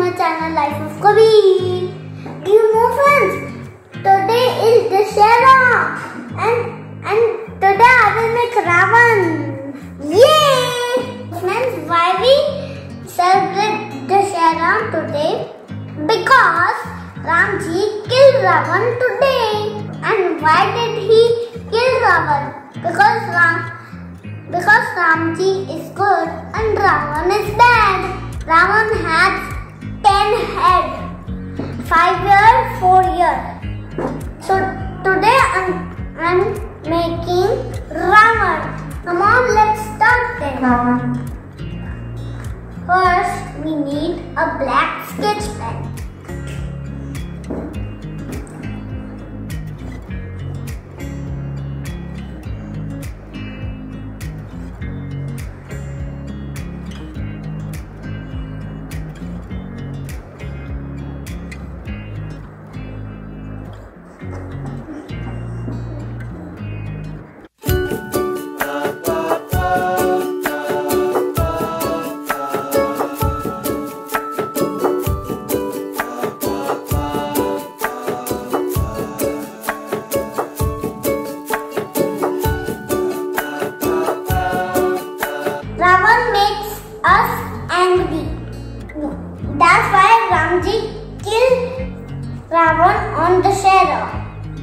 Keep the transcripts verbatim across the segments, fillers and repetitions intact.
my channel Life of Kavir. Do you know, friends? Today is Dusshera and and today I will make Raavan. Yay! Friends, why we celebrate Dusshera today? Because Ramji killed Ravan today. And why did he kill Ravan? Because Ram because Ramji is good and Ravan is bad. Ravan has ten heads, five years, four years. So today I'm, I'm making Ravan. Come on, let's start then. First, we need a black sketch pen. Ravan makes us angry. That's why Ramji killed Ravan on Dusshera.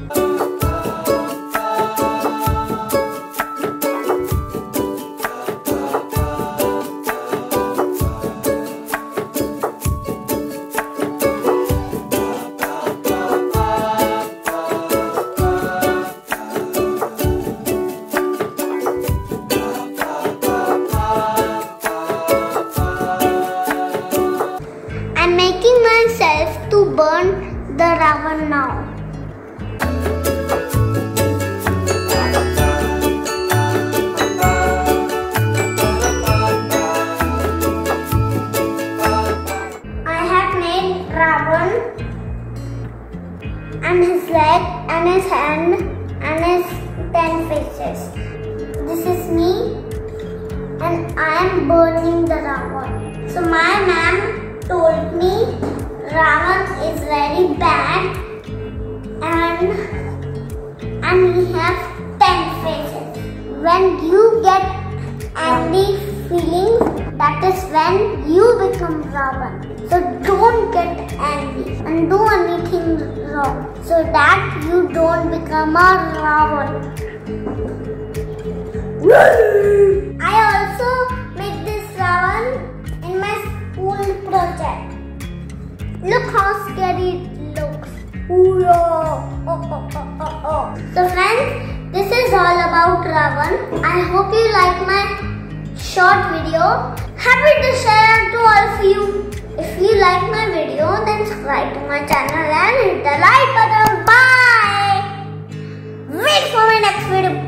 I'm making myself to burn the Ravan now. I have made Ravan and his leg and his hand and his ten faces. This is me and I am burning the Ravan. So my ma'am told me Ravan is very bad and and he has ten faces. When you get angry feeling, that is when you become Ravan. So don't get angry and do anything wrong so that you don't become a Ravan. I also made this Ravan in my school project. Look how scary it looks. Ooh, oh, oh, oh, oh, oh. So friends, this is all about Ravan. I hope you like my short video. Happy Dusshera to all of you. If you like my video, then subscribe to my channel and hit the like button. Bye. Wait for my next video.